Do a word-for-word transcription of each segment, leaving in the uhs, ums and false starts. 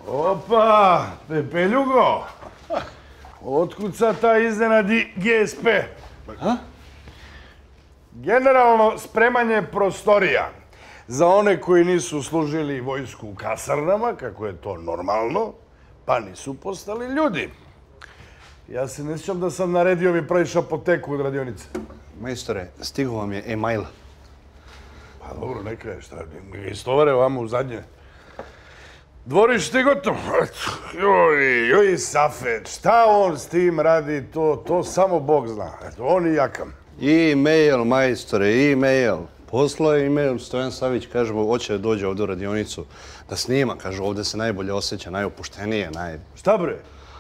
Opa, Pepeljugo! Otkud sad ta iznenadi G S P? Generalno spremanje prostorija za one koji nisu služili vojsku u kasarnama, kako je to normalno, pa nisu postali ljudi. Ja se ne sjećam da sam naredio mi praviš apoteku od radionice. Majstore, stigo vam je e-mail. Pa dobro, neka je, šta, ga istovare ovamo u zadnje. Dvorište gotovo. Joj, joj, Safet, šta on s tim radi, to, to samo Bog zna. Eto, on i jakam. E-mail, majstore, e-mail. Poslao je e-mail, Stojan Savić, kaže, hoće da dođe ovdje u radionicu, da snima, kaže, ovdje se najbolje osjeća, najopuštenije, naj... Šta bre?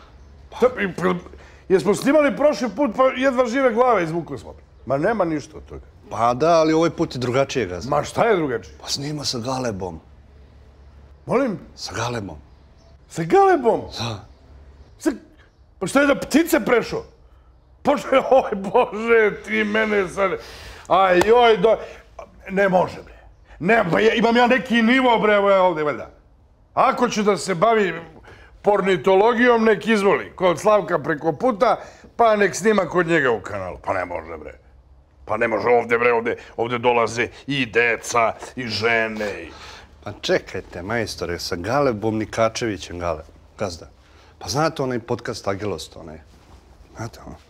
Jesmo snimali prošli put, pa jedva žive glave izvukli smo. Ma nema ništa od toga. Pa da, ali ovaj put je drugačije, gazda. Ma šta je drugačije? Pa snima sa Galebom. Molim? Sa Galebom. Sa Galebom? Da. Pa šta je da ptice prešao? Bože, oj Bože, ti mene sad... Aj, joj, do... Ne može, bre. Ne, pa imam ja neki nivo, bre, ovdje, valjda. Ako će da se bavi pornitologijom, nek izvoli. Kod Slavka preko puta, pa nek snima kod njega u kanalu. Pa ne može, bre. Pa ne može ovdje, bre, ovdje, ovdje dolaze i deca, i žene, i... Pa čekajte, majstore, sa Galebom Nikačevićem, Galeb, gazda. Pa znate onaj podcast Agilost, onaj? Znate ono?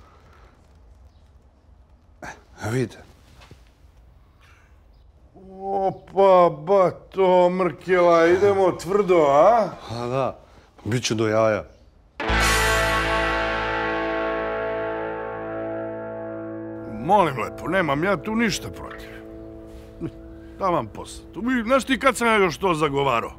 E, vidite. Opa, ba to, Mrkela, idemo tvrdo, a? A da, bit ću do jaja. Molim lepo, nemam ja tu ništa protiv. Da vam posao. Znaš ti kad sam ja još to zagovarao?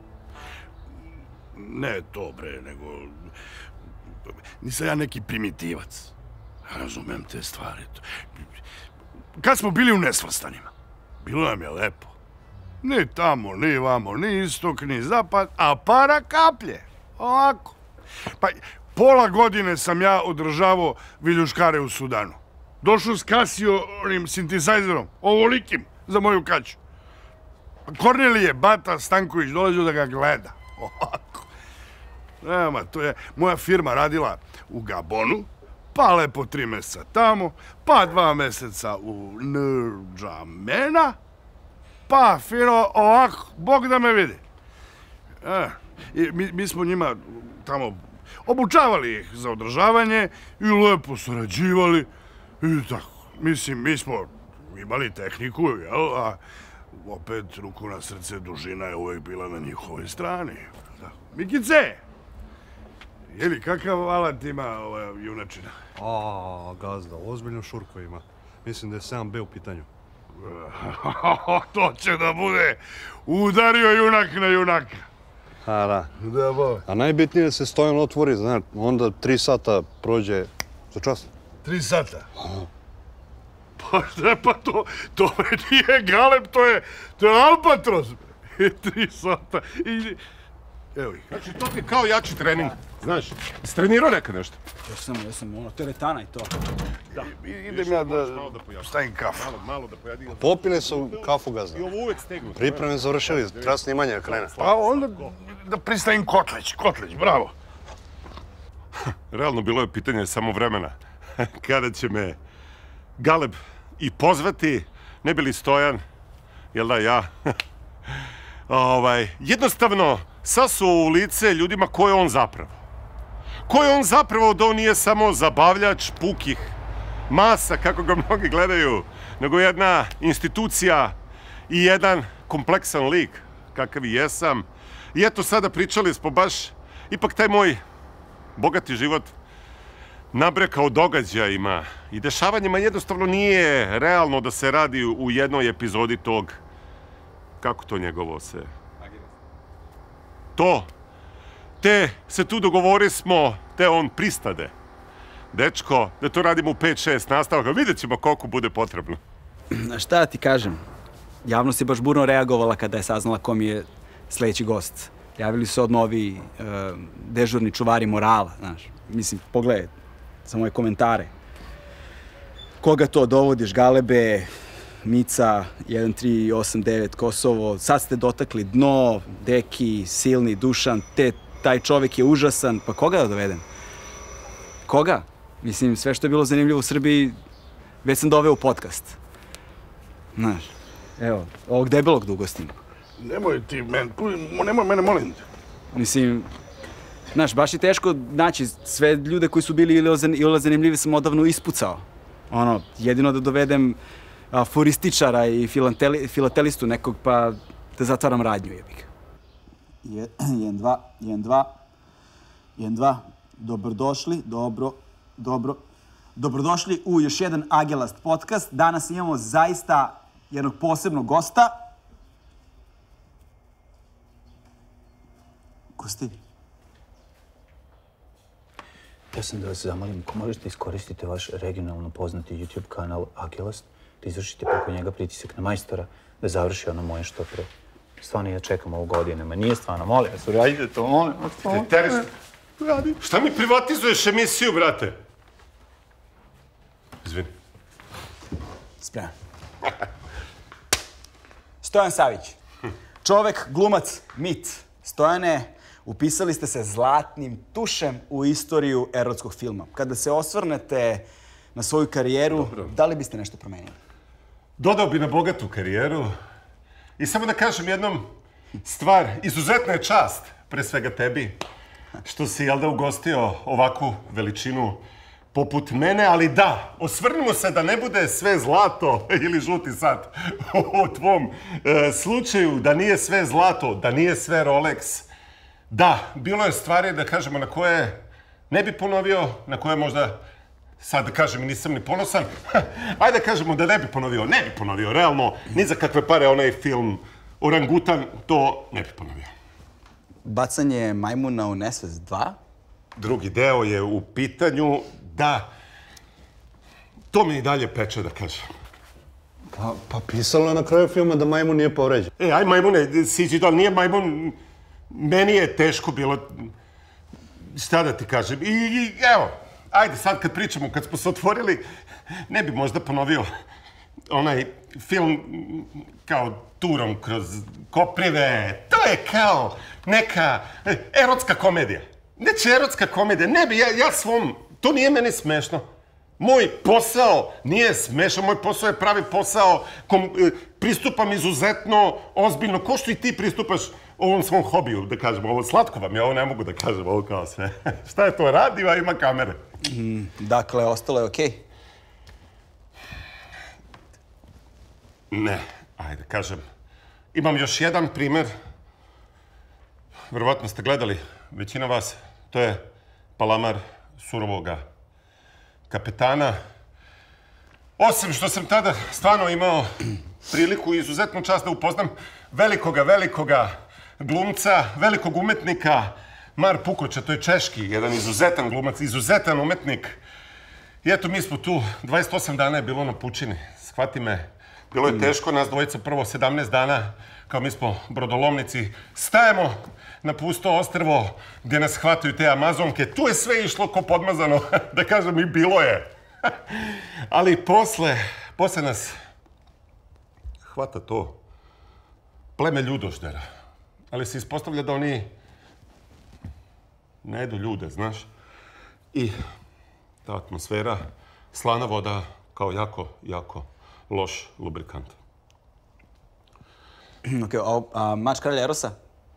Ne to, bre, nego... Nisam ja neki primitivac. Razumem te stvari. Kad smo bili u Nesvrstanima, bilo nam je lepo. Ni tamo, ni vamo, ni istok, ni zapad, a para kaplje. Ovako. Pa pola godine sam ja održavao viljuškare u Sudanu. Došao skasio onim sintisajzerom, ovolikim, za moju kaću. Kornelije, Bata, Stanković dolazio da ga gleda. Ovako. Nema, to je moja firma radila u Gabonu, pa lepo tri mjeseca tamo, pa dva mjeseca u Ndžamena, pa fino ovako, Bog da me vidi. E, i mi, mi smo njima tamo obučavali ih za održavanje i lepo surađivali i tako. Mislim, mi smo imali tehniku, jel, a opet, ruku na srce, dužina je uvijek bila na njihovoj strani. Mikice! Jeli, kakav alat ima ova junačina? A, gazda, ozbiljno šurko ima. Mislim da je sedam be u pitanju. To će da bude udario junak na junaka. A, da. Da, bo. A najbitnije je da se Stojan otvori, znaš, onda tri sata prođe za čas. Tri sata? Pa šta pa to, to nije Galeb, to je, to je Albatros. Tri sata i... Evo ih. Znači, to ti je kao jači trening, znaš. Istrenirao neka nešto? Ja sam, ja sam, ono, teretana i to. Idem ja da stavim kafu. Malo, malo da pojadi. Popile su kafu, gazda. I ovo uvek stegnu. Pripreme završili, treba snimanje da krene. Pa onda da pristavim Kotlić, Kotlić, bravo. Realno bilo je pitanje samo vremena. Kada će me Galeb i pozvati, ne bi li Stojan, jel da ja, ovaj, jednostavno sasuo u lice ljudima ko je on zapravo. Ko je on zapravo da on nije samo zabavljač pukih masa, kako ga mnogi gledaju, nego jedna institucija i jedan kompleksan lik, kakav i jesam. I eto sada pričali smo baš, ipak taj moj bogati život nabrekao događajima i dešavanjima jednostavno nije realno da se radi u jednoj epizodi tog, kako to njegovo se... To, te se tu dogovori smo, te on pristade. Dečko, da to radimo u pet šest nastavaka, vidjet ćemo koliko bude potrebno. Šta da ti kažem? Javnost je baš burno reagovala kada je saznala ko mi je sljedeći gost. Javili su odmah ovi uh, dežurni čuvari morala, znaš. Mislim, pogledaj, za moje komentare. Koga to dovodiš, Galebe, Mica, jedan tri osam devet Kosovo, sad ste dotakli dno, Deki, Silni, Dušan, te taj čovjek je užasan, pa koga da dovedem? Koga? Mislim, sve što je bilo zanimljivo u Srbiji, već sam doveo u podcast. Znaš, evo, ovog debelog da ugostim. Nemoj ti, men, nemoj mene, molim te. Mislim, znaš, baš je teško naći sve ljude koji su bili ili zanimljivi sam odavno ispucao. Ono, jedino da dovedem a, forističara i filateli, filatelistu nekog, pa da zatvaram radnju, jebik. Jedan, dva, jedan, dva, jedan, dva, dobrodošli, dobro, dobro, dobrodošli u još jedan Agelast podcast. Danas imamo zaista jednog posebnog gosta. Ko si ti? Ja sam da vas zamolim, ako možete iskoristiti vaš regionalno poznati YouTube kanal Agelast, da izvršite preko njega pritisak na majstora, da završi ono moje što pre. Stvarno ja čekam ovo godinama. Nije stvarno, molim vas, uradite to, molim vas. Te, Teres, šta mi privatizuješ emisiju, brate? Izvini. Spreman. Stojan Savić. Čovek, glumac, mit. Stojane, upisali ste se zlatnim tušem u istoriju erotskog filma. Kada se osvrnete na svoju karijeru, dobro, da li biste nešto promenili? Dodao bi na bogatu karijeru. I samo da kažem jednom stvar, izuzetna je čast, pre svega tebi, što si, jel da, ugostio ovakvu veličinu poput mene, ali da, osvrnimo se da ne bude sve zlato ili žuti sad u tvom e, slučaju, da nije sve zlato, da nije sve Rolex. Da, bilo je stvari, da kažemo, na koje ne bi ponovio, na koje možda, sad da kažem, nisam ni ponosan. Ajde da kažemo da ne bi ponovio, ne bi ponovio, realno, ni za kakve pare onaj film Orangutan, to ne bi ponovio. Bacanje majmuna u nesvest dva? Drugi deo je u pitanju, da, to mi i dalje peče, da kažem. Pa, pa pisalo je na kraju filma da majmun nije povređen. E, aj majmune, siđi dol, nije majmun, meni je teško bilo, šta da ti kažem, i, i evo, ajde sad kad pričamo, kad smo se otvorili, ne bi možda ponovio onaj film kao turom kroz koprive, to je kao neka erotska komedija. Neće erotska komedija, ne bi, ja, ja svom, to nije meni smešno. Moj posao nije smešan, moj posao je pravi posao, kom, pristupam izuzetno ozbiljno, ko što i ti pristupaš ovom svom hobiju, da kažem, ovo slatko vam je, ovo ne mogu da kažem, ovo kao sve. Šta je to, radi, a ima kamere. Mm, dakle, ostalo je okej? Ne, ajde, kažem. Imam još jedan primer. Verovatno ste gledali, većina vas, to je Palamar surovoga kapetana. Osim što sam tada stvarno imao priliku i izuzetnu čast da upoznam velikoga, velikoga glumca, velikog umetnika, Mar Pukoča, to je češki, jedan izuzetan glumac, izuzetan umetnik. I eto, mi smo tu, dvadeset osam dana je bilo na pučini, shvati me. Bilo je teško, nas dvojica prvo sedamnaest dana, kao mi smo brodolomnici, stajemo na pusto ostrvo gdje nas hvataju te Amazonke. Tu je sve išlo ko podmazano, da kažem, i bilo je. Ali posle, posle nas hvata to pleme ljudoždera. Ali se ispostavlja da oni ne jedu ljude, znaš. I ta atmosfera, slana voda kao jako, jako loš lubrikant. Ok, a mač kralja Erosa?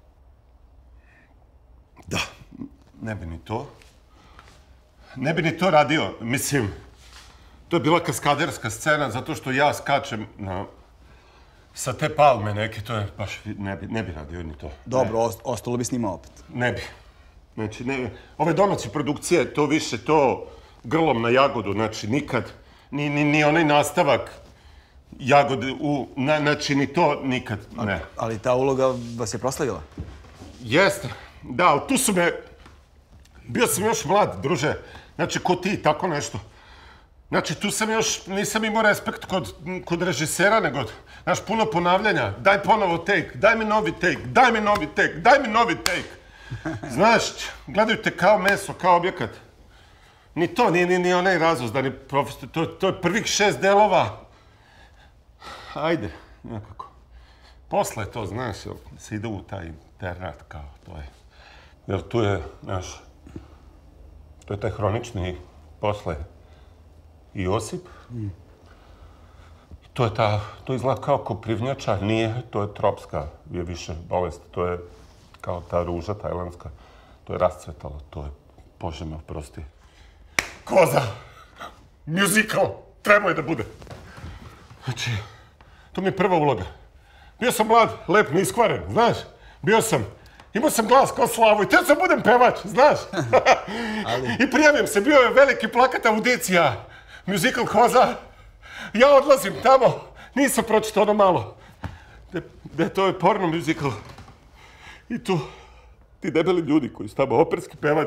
Da, ne bi ni to. Ne bi ni to radio. Mislim, to je bila kaskaderska scena zato što ja skačem na, sa te palme neke, to je baš, ne bi, ne bi radio ni to. Dobro, ost, ostalo bi snimao opet. Ne bi. Znači, ne, ove domaće produkcije, to više, to grlom na jagodu, znači nikad, ni, ni, ni onaj nastavak jagode, u, na, znači ni to nikad, ne. Ali ta uloga vas je proslavila? Jeste, da, ali tu su me, bio sam još mlad, druže, znači ko ti, tako nešto. Znači, tu sam još, nisam imao respekt kod, kod režisera, nego, znaš, puno ponavljanja, daj ponovo take, daj mi novi take, daj mi novi take, daj mi novi take. Znaš, gledaju te kao meso, kao objekat. Ni to, ni, ni, ni onaj razvozdani profesor, to, to je prvih šest delova. Ajde, nekako. Posle to, znaš, se ide u taj internat, kao, to je, Jer tu je, znaš, to je taj hronični posle i Josip. Mm. To je ta, to izgleda kao koprivnjača, nije, to je tropska, je više bolest, to je kao ta ruža tajlandska, to je rascvetalo, to je, Bože me oprosti. Koza! Musical! Trebao je da bude. Znači, to mi je prva uloga. Bio sam mlad, lep, neiskvaren, znaš? Bio sam, imao sam glas kao Slavo i teo sam budem pevač, znaš? I prijavim se, bio je veliki plakat audicija, musical Koza. Ja odlazim tamo, nisam pročitao ono malo. Da to je porno musical. I tu, ti debeli ljudi koji su tamo operski pevač.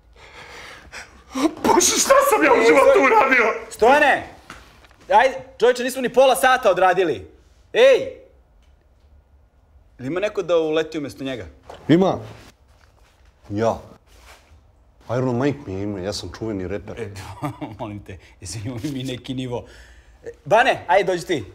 Bože, šta sam ja u životu uradio? Stojane! Ajde, čovječe, nismo ni pola sata odradili. Ej! Ili ima neko da uleti umjesto njega? Ima. Ja. Iron Mike mi je ime, ja sam čuveni reper. E, molim te, izvinimo mi neki nivo. Bane, ajde dođi ti.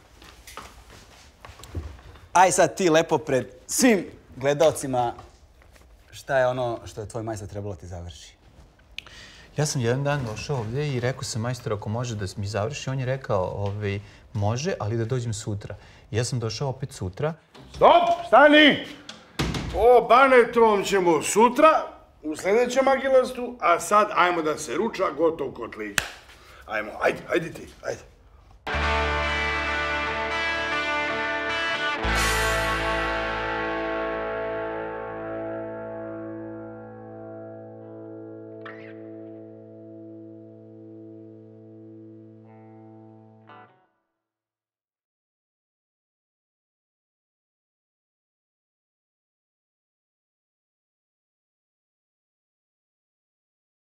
Aj sad ti lepo pred svim gledalcima šta je ono što je tvoj majstor trebalo ti završi. Ja sam jedan dan došao ovdje i rekao sam majstoru ako može da mi završi. On je rekao ovaj, može, ali da dođem sutra. Ja sam došao opet sutra. Stop, stani! O Banetovom ćemo sutra, u sljedećem Agilastu, a sad ajmo da se ruča, gotov kotlić. Ajmo, ajde, ajde ti, ajde.